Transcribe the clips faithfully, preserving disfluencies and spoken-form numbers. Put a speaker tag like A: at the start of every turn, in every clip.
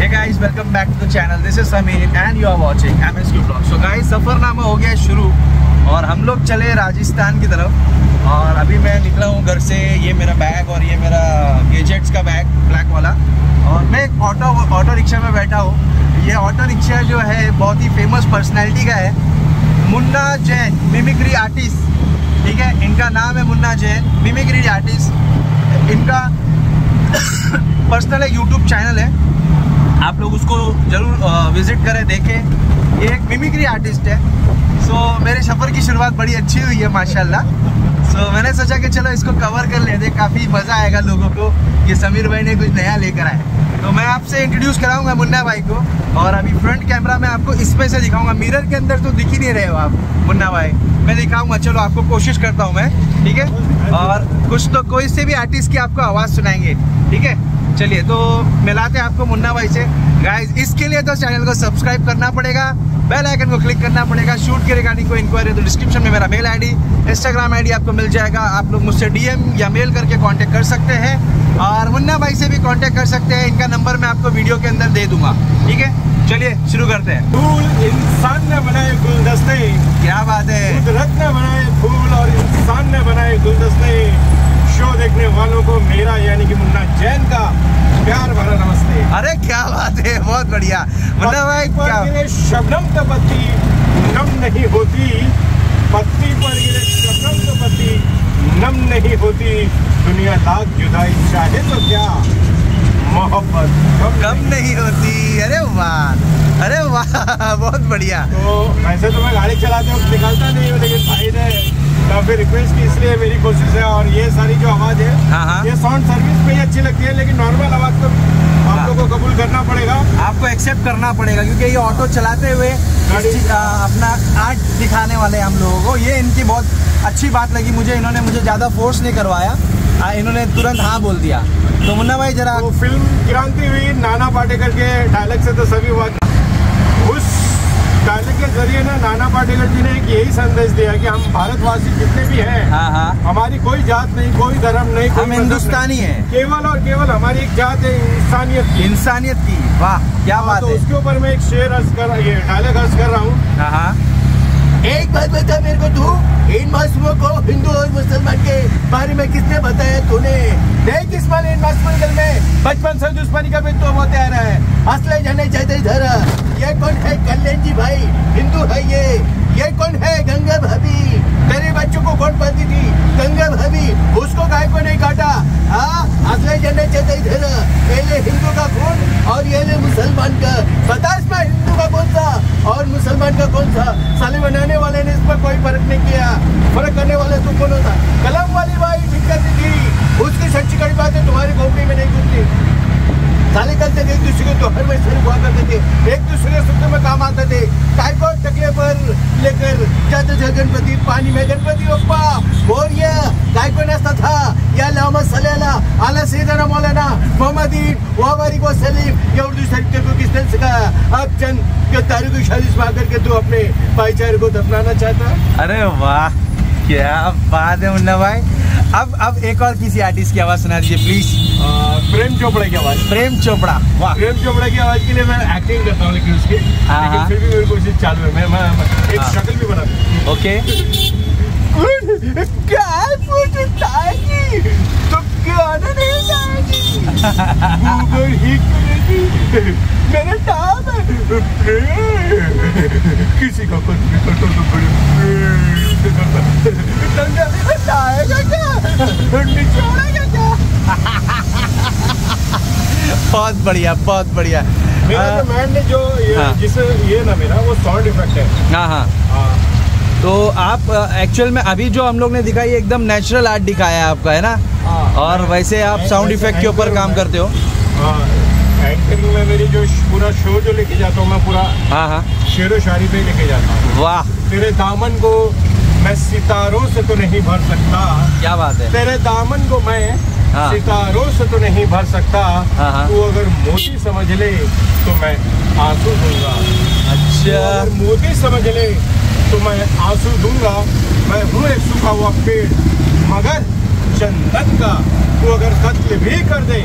A: Hey guys, welcome back to the channel. This is Samir and you are watching M S Q Vlog. So guys, सफ़रनामा हो गया शुरू और हम लोग चले राजस्थान की तरफ। और अभी मैं निकला हूँ घर से। ये मेरा बैग और ये मेरा गैजेट्स का बैग ब्लैक वाला। और मैं एक ऑटो ऑटो रिक्शा में बैठा हूँ। ये ऑटो रिक्शा जो है बहुत ही फेमस पर्सनैलिटी का है, मुन्ना जैन, मिमिक्री आर्टिस्ट। ठीक है, इनका नाम है मुन्ना जैन, मिमिक्री आर्टिस्ट। इनका पर्सनल एक यूट्यूब चैनल है, आप लोग उसको ज़रूर विज़िट करें, देखें। ये एक मिमिक्री आर्टिस्ट है। सो so, मेरे सफ़र की शुरुआत बड़ी अच्छी हुई है माशाल्लाह। सो so, मैंने सोचा कि चलो इसको कवर कर लेते, काफ़ी मज़ा आएगा लोगों को कि समीर भाई ने कुछ नया लेकर आए। तो मैं आपसे इंट्रोड्यूस कराऊंगा मुन्ना भाई को। और अभी फ्रंट कैमरा में आपको इसमें से दिखाऊंगा, मिरर के अंदर तो दिख ही नहीं रहे हो आप मुन्ना भाई, मैं दिखाऊंगा। चलो आपको कोशिश करता हूँ मैं, ठीक है। और कुछ तो कोई से भी आर्टिस्ट की आपको आवाज़ सुनाएंगे, ठीक है। चलिए तो मिलाते हैं आपको मुन्ना भाई से। गाइस, इसके लिए तो चैनल को सब्सक्राइब करना पड़ेगा, बेल आइकन को क्लिक करना पड़ेगा। शूट के रिगार्डिंग कोई इंक्वायरी तो डिस्क्रिप्शन में मेरा मेल आईडी, इंस्टाग्राम आईडी आपको मिल जाएगा। आप लोग मुझसे डीएम या मेल करके कांटेक्ट कर सकते हैं और मुन्ना भाई से भी कांटेक्ट कर सकते हैं। इनका नंबर मैं आपको वीडियो के अंदर दे दूंगा, ठीक है। चलिए शुरू करते हैं।
B: फूल इंसान ने बनाए गुलदस्ते,
A: क्या बात है।
B: कुदरत ने बनाए फूल और इंसान ने बनाए गुलदस्ते। शो देखने वालों को मेरा यानी कि मुन्ना जैन का प्यार भरा नमस्ते।
A: अरे क्या बात है, बहुत बढ़िया मुन्ना भाई। क्या
B: गिरे शबनम तो पत्ती नम नहीं होती, पत्ती पर गिरे शबनम तो पत्ती नम नहीं होती। दुनिया लाख जुदाई चाहे तो क्या, मोहब्बत कम,
A: कम नहीं होती। अरे वाह, अरे वाह, बहुत बढ़िया।
B: तो वैसे तो मैं गाड़ी चलाते वक्त निकालता नहीं हूँ, लेकिन भाई ने काफी रिक्वेस्ट की, इसलिए मेरी कोशिश है। और ये सारी जो आवाज़ है,
A: हाँ हाँ।
B: ये साउंड सर्विस पे ही अच्छी लगती है, लेकिन नॉर्मल आवाज़ तो आप लोगों को कबूल करना पड़ेगा,
A: आपको एक्सेप्ट करना पड़ेगा, क्योंकि ये ऑटो चलाते हुए आ, अपना आर्ट दिखाने वाले हम लोगों को। ये इनकी बहुत अच्छी बात लगी मुझे। इन्होंने मुझे ज़्यादा फोर्स नहीं करवाया, आ, इन्होंने तुरंत हाँ बोल दिया। तो मुन्ना भाई जरा,
B: तो फिल्म क्रांति हुई नाना पाटेकर के डायलॉग से तो सभी हुआ। उस डायलॉग के जरिए ना नाना पाटेकर जी ने एक यही संदेश दिया कि हम भारतवासी जितने भी हैं,
A: हाँ हाँ,
B: हमारी कोई जात नहीं, कोई धर्म नहीं, कोई
A: हम हिंदुस्तानी हैं,
B: केवल और केवल हमारी एक जात है, इंसानियत की।
A: इंसानियत की, वाह क्या बात
B: तो
A: है।
B: उसके ऊपर मैं एक शेर अर्ज कर, ये डायलॉग अर्ज कर रहा हूँ।
A: हाँ हाँ।
C: एक बात बता मेरे को, तू इन मासूमों को हिंदू और मुसलमान के बारे में किसने बताया तूने? देख इस्माइल, इन मासूम दिल में बचपन से दुश्मनी का भी तो होते आ रहा है। असले जाने चाहते इधर। ये कौन है कल्याण जी भाई, हिंदू है ये। ये कौन है गंगा भाभी, तेरे बच्चों को कौन पाती थी गंगा भाभी, उसको गाय को नहीं काटा। हाँ, असले जाने चाहते इधर। पहले हिंदू का खून और ये ले मुसलमान का। बता इसमें हिंदू का कौन सा और मुसलमान का कौन सा? साले बनाने वाले ने इस पर कोई फर्क नहीं किया, फर्क करने वाले तू कौन होता? कलम वाली बाई ठीक करती थी, उसकी सच्ची कड़ी बातें तुम्हारी खोपड़ी में नहीं घुसती। साले करते थे एक दूसरे के त्योहार में शरीक हुआ करते थे, एक दूसरे के सुख में काम आते थे। काय को टकले पर लेकर जाते थे गणपति, पानी में गणपति बप्पा बोरिया काय को नाचता था। या मोहम्मद सल्लल्लाहु अलैहि सैयदना मौलाना मोहम्मदीन वाबारी को सलीम, ये उर्दू शरीफ को किसने सिखाया? अब चंद के तारीख की शादी में आकर के तू अपने भाईचारे को दफनाना चाहता।
A: अरे वाह, क्या बात है मुन्ना भाई। अब अब एक और किसी आर्टिस्ट की आवाज़ सुना दीजिए प्लीज।
B: प्रेम चोपड़ा की आवाज़।
A: प्रेम चोपड़ा, वाह।
B: प्रेम चोपड़ा की आवाज़ के लिए मैं एक्टिंग करता हूँ, लेकिन उसकी लेकिन फिर भी मेरी कोशिश चालू है। मैं, मैं, मैं एक
A: हाँ।
B: शक्ल भी बना दूँ।
A: ओके।
C: क्या पूछताएगी तो गाना नहीं गाएगी,
B: गूगल ही करेगी,
C: मेरा नाम है
B: किसी का कुछ भी करता तो बड़े
C: बताएगा क्या, निचोड़ेगा क्या?
A: बहुत बढ़िया, बहुत बढ़िया।
B: मेरा तो मैन ने जो ये,
A: हाँ।
B: जिस ये ना मेरा वो साउंड इफेक्ट है।
A: हाँ हाँ।
B: हाँ।
A: तो आप एक्चुअल में अभी जो हम लोग ने दिखाई एकदम नेचुरल आर्ट दिखाया है आपका, है ना?
B: हाँ।
A: और वैसे आप साउंड इफेक्ट के ऊपर काम करते हो।
B: एंकरिंग में मेरी जो पूरा शो जो लेके जाता हूँ मैं, पूरा
A: हाँ हाँ,
B: शेरो शायरी पे लेके जाता हूँ।
A: वाह
B: तेरे दामन को मैं सितारों से तो नहीं भर सकता,
A: क्या बात है।
B: तेरे दामन को मैं
A: हाँ।
B: सितारों से तो नहीं भर सकता,
A: हाँ हाँ।
B: तू अगर मोती समझ ले तो मैं आंसू दूंगा।
A: अच्छा,
B: अगर मोती समझ ले तो मैं आंसू दूंगा। मैं हूँ एक सूखा हुआ पेड़, मगर चंदन का। तू अगर कत्ल भी कर दे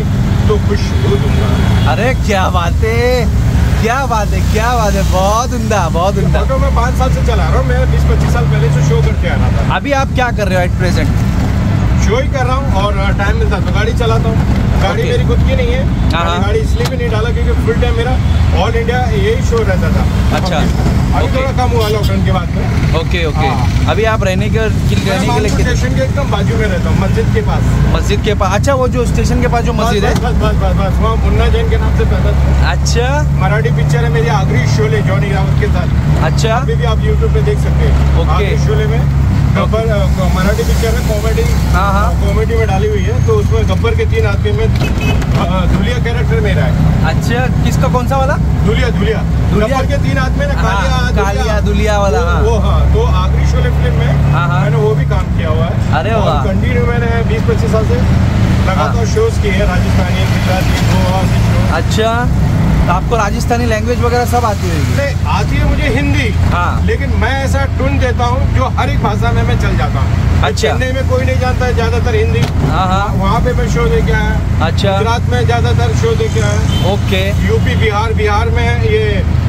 B: तो खुश हो दूंगा।
A: अरे क्या बात है, क्या बात है, क्या बात है, बहुत उम्दा, बहुत उम्दा।
B: ऑटो मैं पाँच साल से चला रहा हूँ, मैं बीस पच्चीस साल पहले से शो करके आ रहा था।
A: अभी आप क्या कर रहे हो एट प्रेजेंट?
B: शो ही कर रहा हूँ और टाइम मिलता तो गाड़ी चलाता हूँ। गाड़ी
A: Okay.
B: मेरी खुद की नहीं है,
A: हाँ,
B: मैंने
A: हाँ।
B: गाड़ी इसलिए भी नहीं डाला क्योंकि फुल टाइम मेरा ऑल इंडिया यही शो रहता था।
A: अच्छा।
B: अभी
A: Okay.
B: थोड़ा कम हुआ लॉकडाउन के बाद में।
A: Okay okay.
B: हाँ।
A: अभी आप रहने के रहने के लिए
B: मैं
A: कितने-
B: स्टेशन के एकदम बाजू में रहता हूँ, मस्जिद के पास।
A: मस्जिद के पास? अच्छा, वो जो स्टेशन के पास जो मस्जिद है।
B: बस बस बस बस बस वहाँ मुन्ना जैन के नाम से पैदा था।
A: अच्छा
B: मराठी पिक्चर है मेरी आखिरी शोले जॉनी रावत के साथ।
A: अच्छा।
B: अभी भी आप यूट्यूब पे देख सकते हैं।
A: Okay.
B: आखिरी शोले में गब्बर अ, मराठी पिक्चर है, कॉमेडी
A: हाँ, हाँ।
B: कॉमेडी में डाली हुई है। तो उसमें गब्बर के तीन आदमी में अ, धुलिया कैरेक्टर मेरा है।
A: अच्छा, किसका, कौन सा वाला?
B: धुलिया धुलिया
A: धुलिया?
B: गब्बर के तीन आदमी में
A: हाँ,
B: कालिया
A: कालिया, धुलिया वाला,
B: वो-
A: हाँ।
B: वो हाँ, तो आखिरी शोले फिल्म में
A: हाँ, हाँ।
B: मैंने वो भी काम किया हुआ है।
A: अरे
B: और
A: वाह।
B: कंटिन्यू मैंने बीस पच्चीस साल से लगातार
A: हाँ।
B: शोज किए हैं, राजस्थानी, गुजराती, गोवा से show।
A: अच्छा, तो आपको राजस्थानी लैंग्वेज वगैरह सब आती होगी?
B: नहीं, आती है मुझे हिंदी,
A: हाँ।
B: लेकिन मैं ऐसा टून देता हूँ जो हर एक भाषा में मैं चल जाता हूँ।
A: अच्छा।
B: चेन्नई में कोई नहीं जानता है ज्यादातर हिंदी,
A: हाँ हाँ।
B: वहाँ पे मैं शो दे के आया।
A: अच्छा।
B: गुजरात में ज्यादातर शो दे के आया।
A: ओके।
B: यूपी बिहार बिहार में ये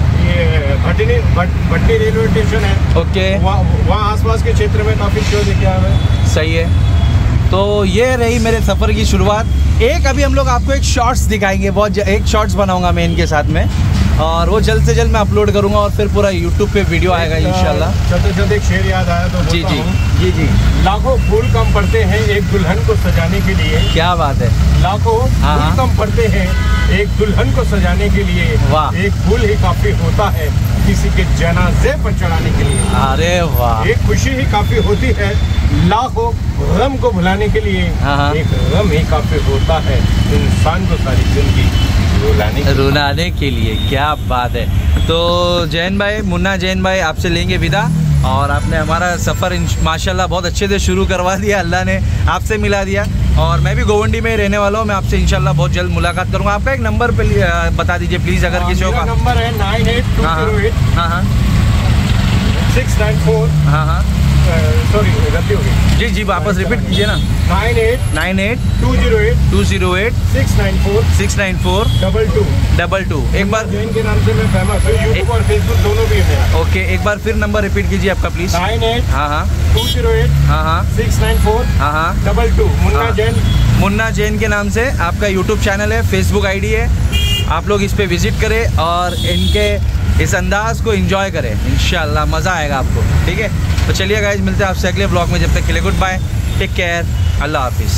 B: ये भटनी भट- भटनी रेलवे स्टेशन है,
A: ओके,
B: वहाँ वहाँ आसपास के क्षेत्र में काफी शो दे के आया मैं।
A: सही है। तो ये रही मेरे सफ़र की शुरुआत। एक अभी हम लोग आपको एक शॉर्ट्स दिखाएंगे, बहुत ज- एक शॉर्ट्स बनाऊंगा मैं इनके साथ में, और वो जल्द से जल्द मैं अपलोड करूंगा और फिर पूरा यूट्यूब पे वीडियो आएगा इंशाल्लाह।
B: चलते चलते एक शेर याद आया तो
A: जी
B: बोलता
A: जी
B: हूँ।
A: जी जी।
B: लाखों फूल कम पड़ते हैं एक दुल्हन को सजाने के लिए।
A: क्या बात है।
B: लाखों
A: हाँ,
B: फूल
A: हाँ।
B: कम पड़ते हैं एक दुल्हन को सजाने के लिए।
A: वाह।
B: एक फूल ही काफी होता है किसी के जनाजे पर चढ़ाने के लिए।
A: अरे वाह।
B: एक खुशी ही काफी होती है लाखों गम को भुलाने के लिए।
A: हाँ, हाँ।
B: एक गम ही काफी होता है इंसान को सारी जिंदगी रुलाने के लिए।
A: रुलाने के लिए। क्या बात है। तो जैन भाई, मुन्ना जैन भाई, आपसे लेंगे विदा, और आपने हमारा सफ़र माशाल्लाह बहुत अच्छे से शुरू करवा दिया, अल्लाह ने आपसे मिला दिया। और मैं भी गोवंडी में ही रहने वाला हूँ, मैं आपसे इंशाल्लाह बहुत जल्द मुलाकात करूँगा। आपका एक नंबर पे अ, बता दीजिए प्लीज़, अगर किसी
B: मेरा
A: का।
B: नंबर है नाइन एट टू
A: हाँ
B: जीरो एट
A: हाँ हाँ
B: सिक्स नाइन फोर
A: हाँ हाँ।
B: सॉरी गलती हो गई।
A: जी जी, वापस रिपीट कीजिए ना।
B: Nine eight
A: nine eight
B: two zero eight
A: two zero eight
B: six nine four
A: six nine four
B: double two
A: double two. एक बार
B: जैन के नाम से मैं फेमस हूँ, यूट्यूब और फेसबुक दोनों भी है मेरा।
A: ओके, एक बार फिर नंबर रिपीट कीजिए आपका प्लीज़।
B: नाइन एट
A: हाँ हाँ
B: टू जीरो एट
A: हाँ हाँ
B: सिक्स नाइन फोर
A: हाँ हाँ।
B: डबल टू मुन्ना
A: हाँ।
B: जैन।
A: मुन्ना जैन के नाम से आपका यूट्यूब चैनल है, फेसबुक आईडी है, आप लोग इस पे विजिट करें और इनके इस अंदाज़ को एंजॉय करें, इंशाल्लाह मज़ा आएगा आपको। ठीक है, तो चलिए गाइस, मिलते हैं आपसे अगले ब्लॉग में। जब तक के लिए गुड बाय, टेक केयर, अल्लाह हाफिज़।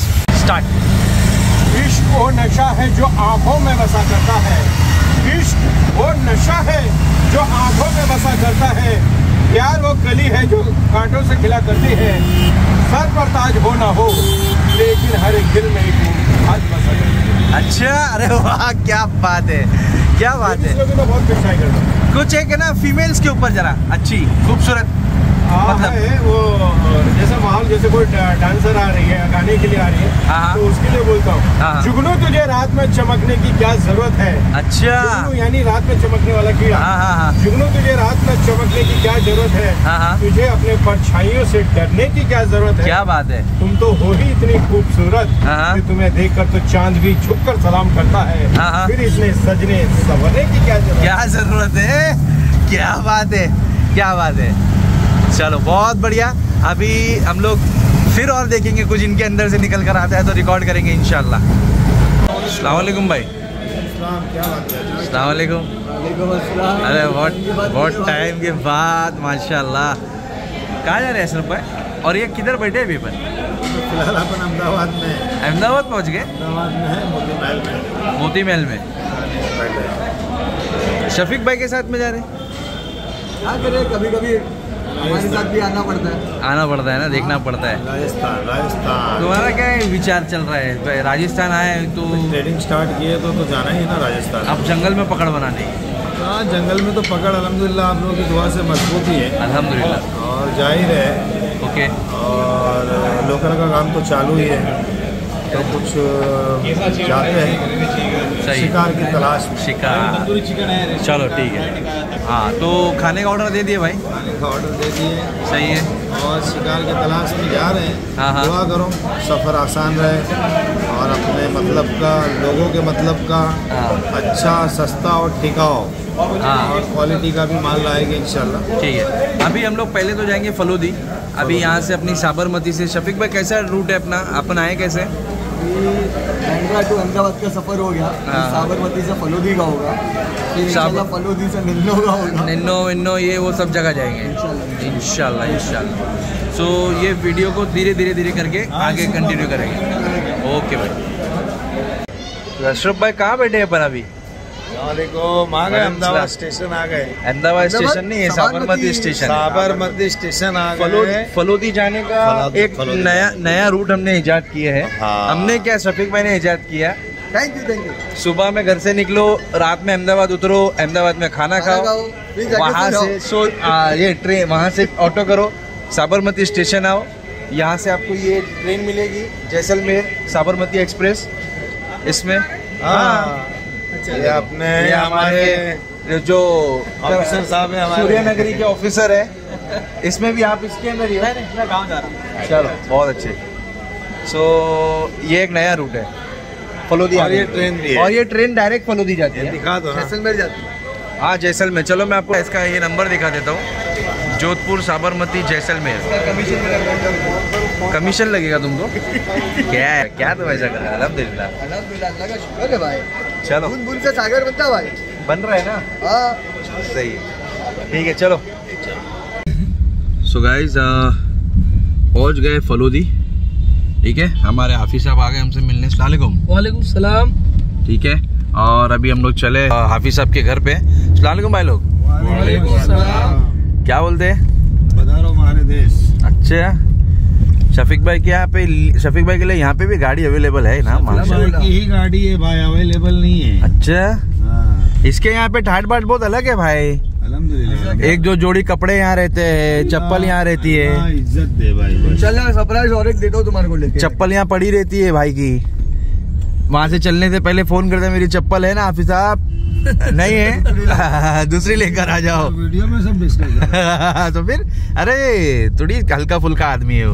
A: स्टार्ट।
B: इश्क वो नशा है जो आंखों में बसा करता है। इश्क वो नशा है जो आंखों में बसा करता है। प्यार वो कली है जो कांटों से खिला करती है। सर पर ताज हो ना हो लेकिन हर एक दिल में एक आज बसा करती है।
A: अच्छा, अरे वाह, क्या बात है, क्या बात है।
B: इसमें भी मैं बहुत पिछाई करता हूँ।
A: कुछ एक है ना फीमेल्स के ऊपर जरा अच्छी खूबसूरत,
B: हाँ
A: मतलब-
B: है वो जैसा माहौल, जैसे कोई डा- डांसर आ रही है, गाने के लिए आ रही है,
A: हाँ।
B: तो उसके लिए बोलता हूँ
A: हाँ।
B: जुगनू तुझे रात में चमकने की क्या जरूरत है।
A: अच्छा।
B: जुगनू यानी रात में चमकने वाला कीड़ा।
A: हाँ हाँ हाँ
B: जुगनू तुझे रात में चमकने की क्या जरूरत है।
A: हाँ हाँ।
B: तुझे अपने परछाइयों से डरने की क्या जरूरत है।
A: क्या बात है।
B: तुम तो हो ही इतनी खूबसूरत
A: हाँ।
B: कि तुम्हें देखकर तो चांद भी झुककर सलाम करता है।
A: हाँ हाँ।
B: फिर इसने सजने संवरने की क्या जरूरत
A: क्या ज़रूरत है, क्या बात है, क्या बात है। चलो बहुत बढ़िया। अभी हम लोग फिर और देखेंगे, कुछ इनके अंदर से निकल कर आता है तो रिकॉर्ड करेंगे इंशाल्लाह। अस्सलाम वालेकुम भाई।
B: क्या बात है।
A: अस्सलाम वालेकुम। अरे बहुत बहुत टाइम के बाद माशाल्लाह। कहाँ जा रहे हैं अशरफ भाई, और ये किधर बैठे हैं अभी पर?
B: फिलहाल अपन अहमदाबाद में
A: अहमदाबाद पहुँच गए?
B: अहमदाबाद में है, मोती महल में
A: मोती महल में।
B: बैठे हैं।
A: शफीक भाई के साथ में जा रहे हैं?
C: क्या करें, कभी कभी हमारे साथ भी आना पड़ता है।
A: आना पड़ता है ना, देखना पड़ता है।
B: राजस्थान राजस्थान
A: तुम्हारा क्या विचार चल रहा है भाई? राजस्थान आए तो
B: ट्रेडिंग स्टार्ट किए तो तो जाना ही ना राजस्थान।
A: अब जंगल में पकड़ बनाने।
B: हाँ, जंगल में तो पकड़ अल्हम्दुलिल्लाह आप लोगों की दुआ से मजबूत ही है
A: अल्हम्दुलिल्लाह।
B: और जाहिर है।
A: ओके।
B: और लोकल का काम तो चालू ही है, तो कुछ जाते हैं
A: सही।
B: शिकार की तलाश में।
A: शिकार। चलो ठीक है। हाँ, तो खाने का ऑर्डर दे दिए भाई?
B: खाने का ऑर्डर दे दिए
A: सही है।
B: और शिकार की तलाश में जा रहे हैं।
A: हाँ, हाँ।
B: दुआ करो सफ़र आसान रहे
D: और अपने मतलब का, लोगों के मतलब का अच्छा, सस्ता और टिकाऊ और क्वालिटी का भी माल लाएंगे इंशाल्लाह।
A: ठीक है, अभी हम लोग पहले तो जाएंगे फलोदी। अभी यहाँ से अपनी साबरमती से, शफीक भाई कैसा रूट है अपना, अपन आए कैसे?
C: बांद्रा टू अहमदाबाद का सफर हो गया, साबरमती से फलोदी का होगा, फिर इंशाल्लाह फलोदी से निन्नो का होगा।
A: निन्नो विन्नो ये वो सब जगह जाएंगे इंशाल्लाह इंशाल्लाह। सो ये वीडियो को धीरे धीरे धीरे करके आगे कंटिन्यू करेंगे। ओके भाई। अशरफ भाई कहाँ बैठे हैं अपन अभी?
D: वालेकुम, आ गए अहमदाबाद स्टेशन आ गए।
A: अहमदाबाद स्टेशन नहीं है, साबरमती स्टेशन।
D: साबरमती स्टेशन आ गए।
A: फलोदी जाने का एक नया नया रूट हमने इजाद किया है।
D: हाँ।
A: हमने क्या, शफीक भाई ने इजाद किया।
C: Thank you thank you.
A: सुबह में घर से निकलो, रात में अहमदाबाद उतरो, अहमदाबाद में खाना खाओ, वहाँ से सो आ, ये ट्रेन, वहाँ से ऑटो करो, साबरमती स्टेशन आओ। यहाँ से आपको ये ट्रेन मिलेगी जैसलमेर साबरमती एक्सप्रेस। इसमें हाँ
D: ये अपने
A: ये हमारे जो
D: ऑफिसर साहब है, हमारे
A: सूर्य नगरी के ऑफिसर है। इसमें भी आप इसके अंदर ही हो? मैं गाँव जा रहा हूँ। चलो बहुत अच्छे। सो ये एक नया रूट है फलोदी,
D: और ये ट्रेन भी है।
A: और ये ट्रेन डायरेक्ट फलोदी जाती है।
D: दिखा दो ना।
C: जैसलमेर जाती है।
A: हाँ जैसलमेर। चलो मैं आपको इसका ये नंबर दिखा देता हूँ, जोधपुर साबरमती जैसलमेर। कमीशन लगेगा तुमको? क्या है, क्या तो ऐसा कर रहा है? अल्हम्दुलिल्लाह
C: अल्हम्दुलिल्लाह, अल्लाह का शुक्र है भाई।
A: चलो
C: बूंद बूंद से सागर बनता है भाई।
A: बन रहा है ना?
C: हाँ
A: सही है, ठीक है चलो। सो गाइस पहुँच गए फलोदी। ठीक है, हमारे हाफिज साहब आ गए हमसे मिलने। अस्सलाम वालेकुम।
E: वालेकुम सलाम।
A: ठीक है, और अभी हम लोग चले हाफिज साहब के घर पे। अस्सलाम वालेकुम भाई लोग।
E: वालेकुम सलाम।
A: क्या बोलते हैं?
D: पधारो हमारे देश।
A: अच्छा, शफीक भाई के यहाँ पे, शफीक भाई के लिए यहाँ पे भी गाड़ी अवेलेबल है ना?
D: भाई की ही गाड़ी है भाई, अवेलेबल नहीं है।
A: अच्छा,
D: हाँ।
A: इसके यहाँ पे ठाट बाट बहुत अलग है भाई।
D: अल्हम्दुलिल्लाह।
A: एक जो जोड़ी कपड़े यहाँ रहते हैं, चप्पल यहाँ रहती है।
D: इज्जत दे भाई।
C: चल सरप्राइज और एक देता हूँ तुम्हारे को लेके।
A: चप्पल यहाँ पड़ी रहती है भाई की। वहाँ से चलने से पहले फोन करते मेरी चप्पल है ना हाफिज साहब? नहीं है दूसरी लेकर आ जाओ।
D: वीडियो में सब डिस्कस
A: तो फिर अरे थोड़ी हल्का फुल्का आदमी है वो।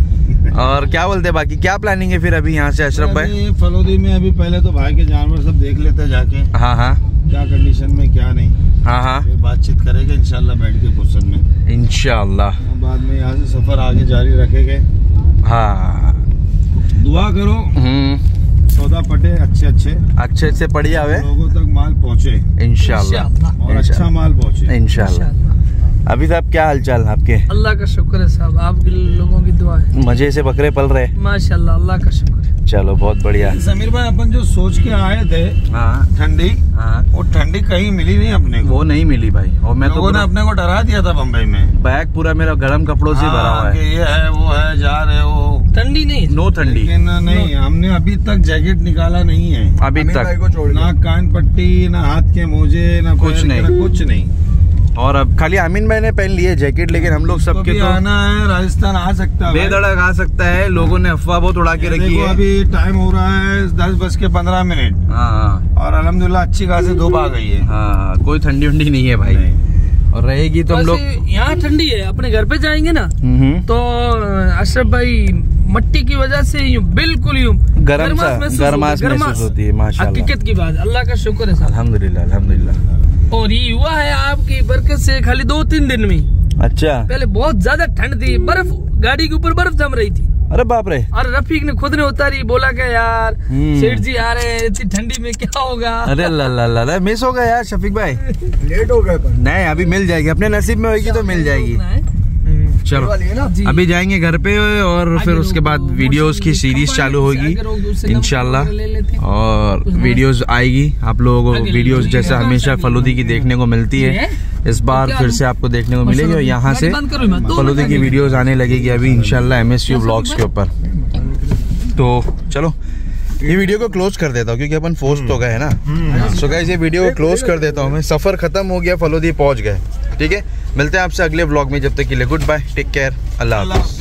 A: और क्या बोलते हैं बाकी, क्या प्लानिंग है फिर अभी यहाँ से अशरफ भाई?
D: फलोदी में अभी पहले तो भाई के जानवर सब देख लेते हैं जाके।
A: हाँ हाँ,
D: क्या कंडीशन में क्या नहीं।
A: हाँ हाँ,
D: फिर बातचीत करेंगे इंशाल्लाह बैठ के फुर्सत में।
A: इंशाल्लाह
D: बाद में यहाँ से सफर आगे जारी रखेंगे।
A: हाँ,
D: दुआ करो
A: हम्म,
D: सौदा पटे अच्छे अच्छे
A: अच्छे अच्छे पड़ी आवे,
D: लोगों तक माल पहुँचे
A: इंशाल्लाह।
D: और अच्छा माल पहुँचे
A: इंशाल्लाह। अभी साहब क्या हालचाल आपके?
E: अल्लाह का शुक्र है साहब, आपके लोगों की दुआ है।
A: मजे से बकरे पल रहे?
E: माशाल्लाह, अल्लाह का शुक्र है।
A: चलो बहुत बढ़िया।
D: समीर भाई अपन जो सोच के आए थे
A: हाँ
D: ठंडी,
A: हाँ,
D: वो ठंडी कहीं मिली नहीं अपने को।
A: वो नहीं मिली भाई। और मैं तो
D: लोगों ने अपने को डरा दिया था बम्बई में।
A: बैग पूरा मेरा गर्म कपड़ों से भरा हुआ
D: कि
A: है।
D: ये है वो है, जा रहे हो।
E: ठंडी नहीं,
A: नो ठंडी।
D: लेकिन नहीं, हमने अभी तक जैकेट निकाला नहीं है
A: अभी तक।
D: ना कान पट्टी, ना हाथ के मोजे, ना
A: कुछ
D: पैर के,
A: नहीं।
D: ना कुछ नहीं।
A: और अब खाली आमीन भाई ने पहन लिए जैकेट, लेकिन हम लोग सबके
D: तो
A: तो
D: आना है, राजस्थान आ सकता है,
A: बेधड़क आ सकता है। लोगों ने अफवाह बहुत उड़ा के रखी
D: देखो
A: है।
D: अभी टाइम हो रहा है दस बज के पंद्रह मिनट
A: हाँ
D: और अल्हम्दुलिल्लाह अच्छी खासी धूप आ गई है।
A: हाँ, कोई ठंडी उंडी नहीं है भाई। और रहेगी तो हम लोग
E: यहाँ ठंडी है। अपने घर पे जाएंगे ना
A: हम्म,
E: तो अशरफ भाई मट्टी की वजह से यूं बिल्कुल यूं
A: गर्म सा गर्माश महसूस होती है। माशाल्लाह,
E: हकीकत की बात, अल्लाह का शुक्र है साहब।
A: अल्हम्दुलिल्लाह अल्हम्दुलिल्लाह।
E: और ये हुआ है आपकी बरकत से खाली दो तीन दिन में।
A: अच्छा,
E: पहले बहुत ज्यादा ठंड थी, बर्फ गाड़ी के ऊपर बर्फ जम रही थी।
A: अरे बाप रे।
E: और रफीक ने खुद ने उतारी, बोला क्या यार
A: हम्म।
E: सेठ जी आ रहे हैं, इतनी ठंडी में क्या होगा।
A: अरे अल्लाह अल्लाह अल्लाह, मिस हो गया यार शफीक भाई।
C: लेट हो गए पर।
A: नहीं, अभी मिल जाएगी, अपने नसीब में होगी तो मिल जाएगी। चलो अभी जाएंगे घर पे और फिर उसके बाद वीडियोस की सीरीज चालू होगी इंशाल्लाह। और वीडियोस आएगी आप लोगों को, वीडियोस जैसा हमेशा फलोदी की देखने को मिलती है, इस बार फिर से आपको देखने को मिलेगी। और यहाँ से फलोदी की वीडियोस आने लगेगी अभी इंशाल्लाह एमएसयू व्लॉग्स के ऊपर। तो चलो ये वीडियो को क्लोज कर देता हूँ क्योंकि अपन फोर्स तो गए ना। सो गाइस ये वीडियो को क्लोज कर देता हूँ मैं। सफर खत्म हो गया, फलोदी पहुंच गए। ठीक है, मिलते हैं आपसे अगले व्लॉग में। जब तक के लिए गुड बाय, टेक केयर, अल्लाह हाफ़िज़।